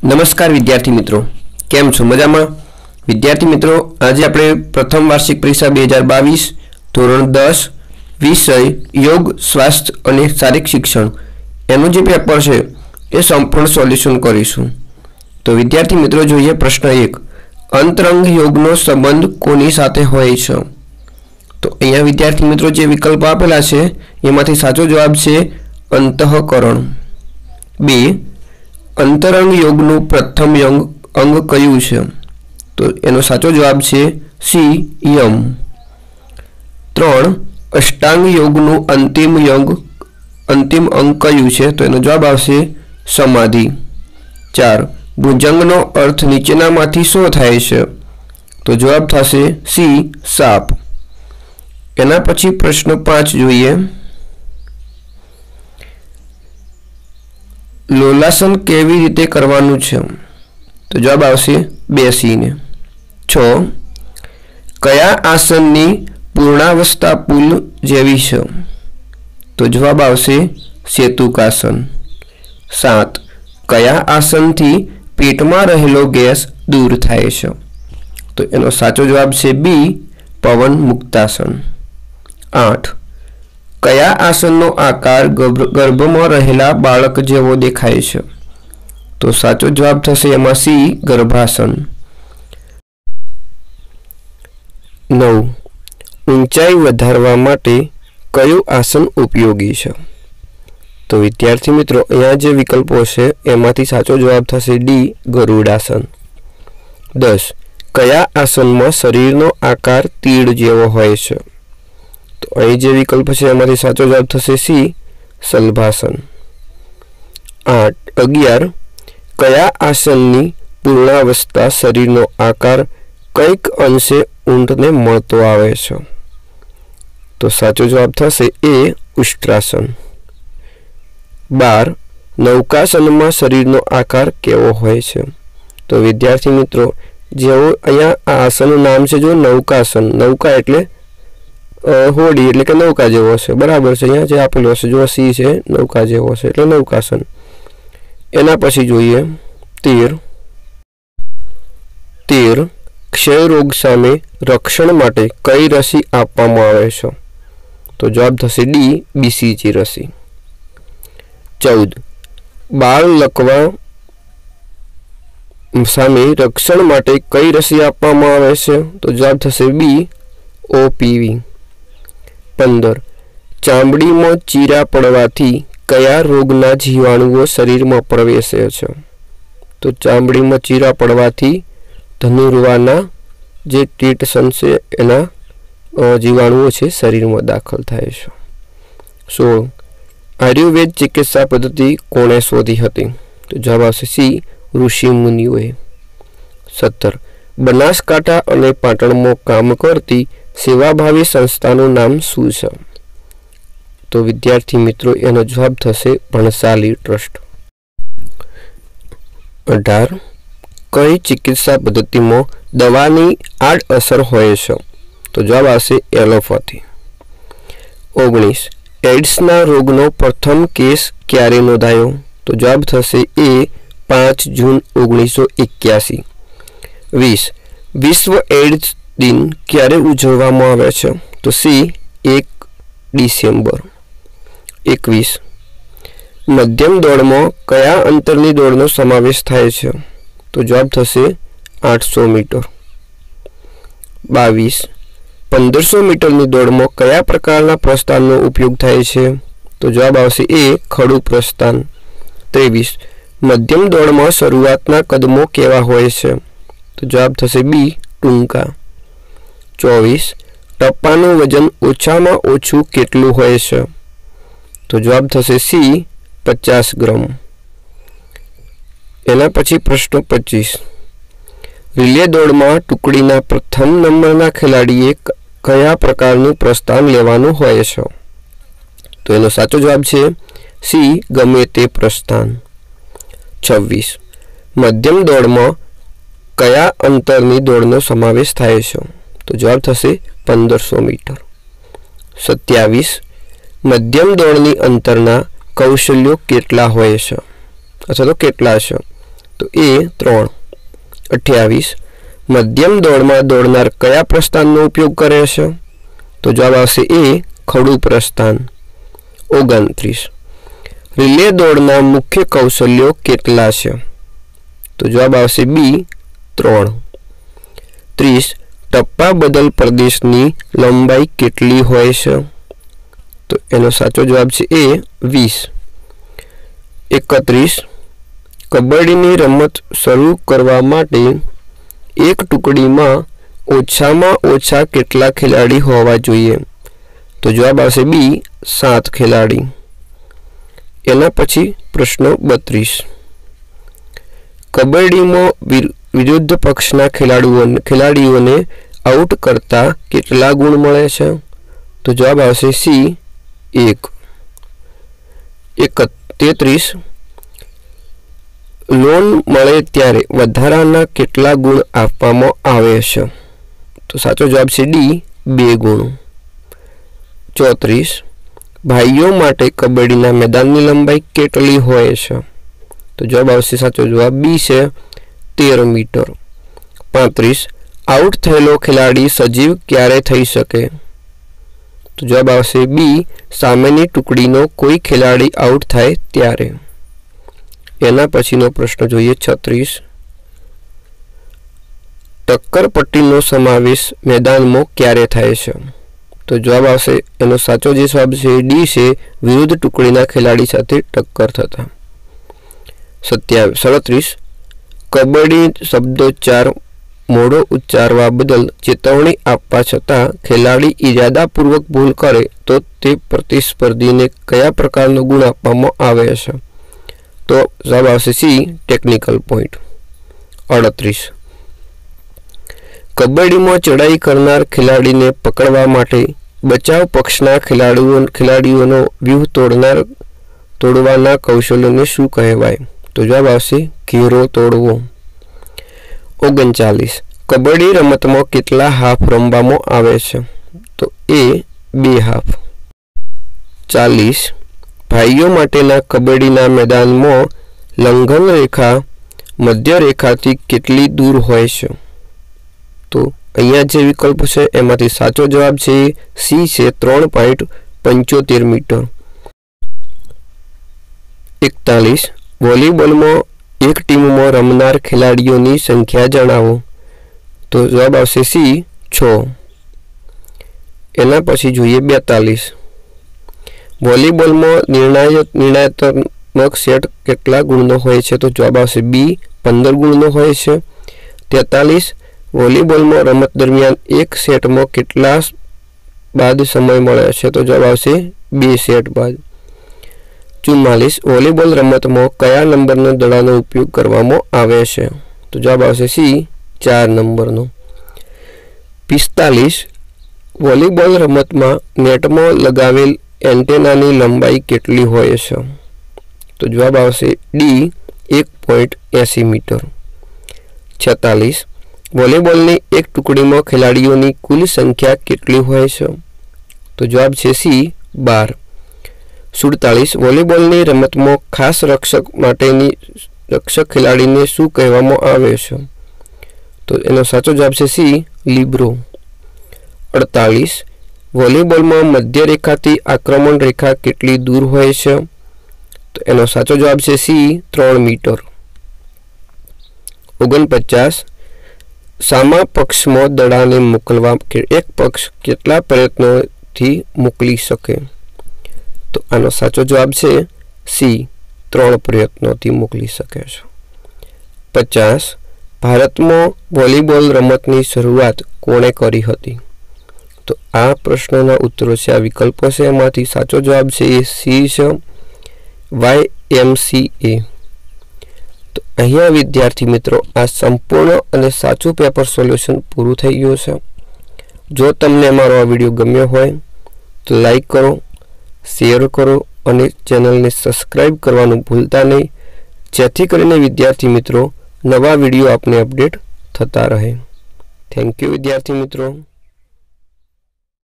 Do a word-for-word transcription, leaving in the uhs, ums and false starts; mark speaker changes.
Speaker 1: नमस्कार विद्यार्थी मित्रों, केम छो? मजामां? विद्यार्थी मित्रों, आज આપણે प्रथम वार्षिक परीक्षा બે હજાર બાવીસ ધોરણ દસ વિષય योग स्वास्थ्य અને શારીરિક શિક્ષણ એનું જે પેપર છે એ સંપૂર્ણ સોલ્યુશન કરીશું। તો વિદ્યાર્થી મિત્રો જોઈએ પ્રશ્ન એક, અંતરંગ યોગનો સંબંધ કોની સાથે હોય છે? તો અહીંયા વિદ્યાર્થી મિત્રો જે વિકલ્પ આપેલા છે એમાંથી સાચો જવાબ છે અંતઃકરણ। બે, अंतरंग योगनु प्रथम अंग अंग कयु छे? तो एनो साचो जवाब छे सी यम। त्रण, अष्टांग योगनु अंतिम अंग अंतिम अंग कयु छे? तो एनो जवाब आवशे समाधि। चार, भुजंगनो अर्थ नीचेनामांथी शो थाय छे? तो जवाब थशे सी साप। एना पछी प्रश्न पांच जोईए, लोलासन केवी रीते करवानुं छे? तो जवाब आवशे बेसीने। छ, कया आसननी पूर्णावस्था पुल जेवी छे? तो जवाब आवशे सेतुकासन। सात, कया आसनथी पेटमां रहेलो गैस दूर थाय छे? तो एनो साचो जवाब छे बी पवन मुक्तासन। आठ, कया आसननो आकार गर्भ में रहेला बाळक जेवो देखाय छे? तो साचो जवाब थशे एमां सी गर्भासन। नौ, ऊंचाई वधारवा माटे कयुं आसन उपयोगी छे? तो विद्यार्थी मित्रों अहींया जे विकल्पो छे एमांथी साचो जवाब थशे डी गरुडासन। दस, कया आसनमां शरीरनो आकार तीड़ जेवो होय छे? तो अहीं जे विकल्प है एमांथी साचो जवाब थशे सी शलभासन। आठ, अगियार, कया आसननी पूर्णावस्था शरीरनो आकार कईक अंशे ऊंटने मळतो आवे छे? तो साचो जवाब थशे ए उष्ट्रासन। बार, नौकासनमा शरीरनो आकार केवो होय छे? तो विद्यार्थी मित्रों जेवो अहींया आ आसननुं नाम छे जो नौकासन, नौका एटले होड़ी एटले के नौका जेवो छे, बराबर छे। अहींया जे आपेलो छे जो सी छे नौका जेवो छे एटले नौकासन। एना पछी जोईए तेर, तेर, क्षय रोग सामे रक्षण माटे कई रसी आपवामां आवे छे? तो जवाब थशे डी बीसीजी रसी। चौदह, बाळ लकवा सामे रक्षण माटे कई रसी आपवामां आवे छे? तो जवाब थशे बी ओपीवी। पंदर, चामड़ी में चीरा पड़वाथी कया रोगना जीवाणुओ शरीर में प्रवेशे छे? तो चामड़ी में चीरा पड़वाथी धनुर्वाना जे टीटसन छे एना जीवाणुओ छे शरीर में दाखल थाय छे। सोळ, आयुर्वेद चिकित्सा पद्धति कोणे शोधी हती? तो जवाब आवशे सी ऋषि मुनिओए। सत्तर, बनासकांठा अने पाटणमां काम करती सेवाभावी संस्थानुं नाम शुं छे? तो विद्यार्थी मित्रों एनो जवाब थशे भणसाली ट्रस्ट। अठार, कई चिकित्सा पद्धति में दवानी आड़असर होय छे? तो जवाब आवशे एलोपैथी। ओगनीस, एड्सना रोगनो प्रथम केस क्यारे नोंधायो? तो जवाब थशे ए पांच जून ओगनीस सौ एक्यासी। वीस, विश्व एड्स दिन क्यारे उजववामां आवे छे? तो सी एक डिसेम्बर। एकवीस, मध्यम दौड़ में कया अंतरनी दौड़नो समावेश थाय छे? तो जवाब थशे आठ सौ मीटर। बावीस, पंदर सौ मीटर नी दौड़ में कया प्रकारना प्रस्थाननो उपयोग थाय छे? तो जवाब आवशे ए खड़ू प्रस्थान। तेवीस, मध्यम दौड़ में शरूआतना कदमों केवा होय छे? तो जवाब थशे बी टूंका। चौवीस, टप्पाનું वजन ओछामां ओछું કેટલું હોય છે? तो जवाब थशे सी पचास ग्राम। एना पछी प्रश्न पच्चीस, रिले दौड़मां टुकड़ीना प्रथम नंबरना खेलाड़ीए कया प्रकारनुं प्रस्थान लेवानुं होय छे? तो एनो साचो जवाब छे सी गमे ते प्रस्थान। छब्बीस, मध्यम दौड़मां कया अंतरनी दौड़नो समावेश थाय छे? तो जवाब थशे पंदर सौ मीटर। सत्यावीस, मध्यम दौड़नी अंतरना कौशल्यो केटला होय छे अथवा तो केटला छे? तो ए त्रण। अठावीस मध्यम दौड़ में दौड़नार कया प्रस्थान उपयोग करे छे? तो जवाब आवशे ए खड़ू प्रस्थान। ओगणत्रीस रिले दौड़ना मुख्य कौशल्यों केटला छे? तो जवाब आवशे बी त्रण। त्रीस टप्पा बदल प्रदेशनी लंबाई केटली होय छे? तो एनो साचो जवाब छे ए वीस। एकत्रीस कबड्डीनी रमत शरू करवा माटे एक टुकड़ी में ओछामां ओछा केटला खिलाड़ी होवा जोईए? तो जवाब आवशे बी सात खिलाड़ी। एना पछी प्रश्न बत्रीस कबड्डी में विरुद्ध पक्षना खिलाड़ीओ खिलाड़ीओने आउट करता केटला गुण मळे छे? तो जवाब आवशे सी एक। एक तेत्रीस लोन मळे त्यारे वधाराना केटला गुण आपवामां आवे छे? तो साचो जवाब छे डी बे गुण। चौत्रीस भाईओ माटे कबड्डीना मैदाननी लंबाई केटली होय छे? तो जवाब आवशे साचो जवाब बी छे तेर मीटर। पैंतीस आउट थयेलो खिलाड़ी सजीव क्यारे थई शके? तो जवाब आवशे बी सामेनी टुकड़ीनो कोई खिलाड़ी आउट थाय त्यारे। एना पछीनो प्रश्न जोईए छत्रीस टक्कर पट्टीनो समावेश मैदान में क्यारे थाय छे? तो जवाब आवशे एनो साचो जे जवाब छे डी छे विरुद्ध टुकड़ीना खिलाड़ी साथे टक्कर थता। सत्यावीस सड़त्रीस कबड्डी शब्दोच्चार मोड़ो उच्चारवा बदल चेतवणी आपवा छतां खिलाड़ी इरादापूर्वक भूल करे तो ते प्रतिस्पर्धी ने कया प्रकारनो गुण आपवामां आवे छे? तो जवाब आवशे सी टेक्निकल पॉइंट। अड़तीस कबड्डी में चढ़ाई करनार खिलाड़ी ने पकड़वा माटे बचाव पक्षना खिलाड़ीओ खिलाड़ीओनो व्यूह तोड़नार तोड़वाना कौशल्योने शुं कहेवाय? तो जवाब आवशे घेरो तोड़वो। ओगणचालीस कबड्डी रमत में केटला हाफ रमवामां आवे छे? तो ए बे हाफ। चालीस भाईओ माटेना कबड्डीना मैदान में लंघन रेखा मध्य रेखाथी केटली दूर होय छे? तो अहींया जे विकल्प छे एमांथी साचो जवाब छे सी छे त्रण पॉइंट पंचोतेर मीटर। एकतालीस वॉलीबॉल में एक टीम में रमनार खिलाड़ीओनी संख्या जणावो? तो जवाब आवशे सी छ। एना पछी जोईए बेतालीस वॉलीबॉल में निर्णायक निर्णायतात्मक सेट केटला गुणनो होय छे? तो जवाब आवशे बी पंदर गुणनो होय छे। तेतालीस वॉलीबॉल में रमत दरमियान एक सेट में केटला बाद समय मळे छे? तो जवाब आवशे बे सेट बाद। चुम्मालीस वॉलीबॉल रमत में कया नंबरनो दड़ानो उपयोग करवामां आवे छे? तो जवाब आवशे सी चार नंबरनो। पिस्तालीस वॉलीबॉल रमत में नेट में लगावेल एंटेनानी लंबाई केटली होय छे? तो जवाब आवशे डी एक पॉइंट एसी मीटर। छतालीस वॉलीबॉलनी एक टुकड़ी में खिलाड़ीओनी कुल संख्या केटली होय छे? तो जवाब छे सी बार। सुड़तालीस वॉलीबॉलनी रमत में खास रक्षक माटेनी रक्षक खिलाड़ी ने शुं कहेवामां आवे छे? तो एनो साचो जवाब छे सी लिब्रो। अड़तालीस वॉलीबॉल में मध्य रेखा थी आक्रमण रेखा केटली दूर होय छे? तो एनो साचो जवाब छे सी त्रण मीटर। ओगणपचास सामा पक्ष में दड़ाने मोकलवा एक पक्ष केटला प्रयत्नों थी मोकली सके? तो आनो साचो जवाब छे सी त्रण प्रयत्नों थी मोकली सके छे। पचास भारत में वॉलीबॉल रमतनी शुरुआत कोणे करी हती? तो आ प्रश्नों उत्तरों से आ विकल्पों से एमांथी साचो जवाब छे सी छे वाय एम सी ए। तो अहींया विद्यार्थी मित्रों आ संपूर्ण अने साचुं पेपर सोल्यूशन पूरुं थई गयुं छे। जो तमने अमारो आ विडियो गम्यो होय तो लाइक करो, शेर करो और चेनल ने सब्सक्राइब करवानुं भूलता नहीं, जेथी करीने विद्यार्थी मित्रों नवा विडियो आपने अपडेट थता रहे। थैंक यू विद्यार्थी मित्रों।